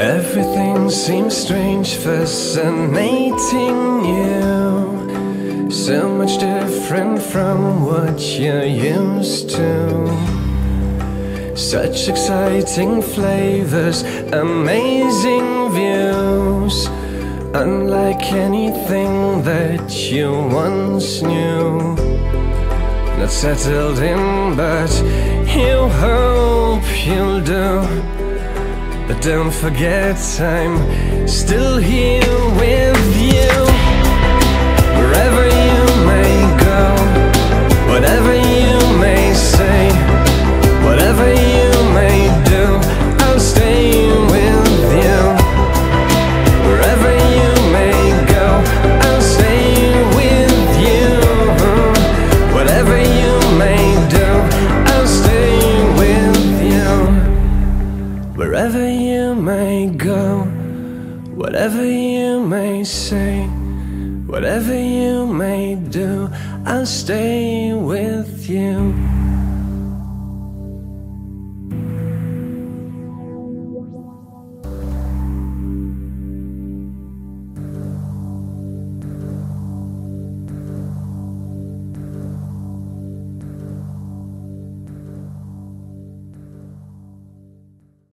Everything seems strange, fascinating you. So much different from what you're used to. Such exciting flavors, amazing views, unlike anything that you once knew. Not settled in, but you hope you'll do. But don't forget, I'm still here with you. Wherever you may go, whatever you may say, whatever you may do, I'll stay with you. Wherever you may go, I'll stay with you. Whatever you may do, I'll stay with you. Wherever you may go, whatever you may say, whatever you may do, I'll stay with you.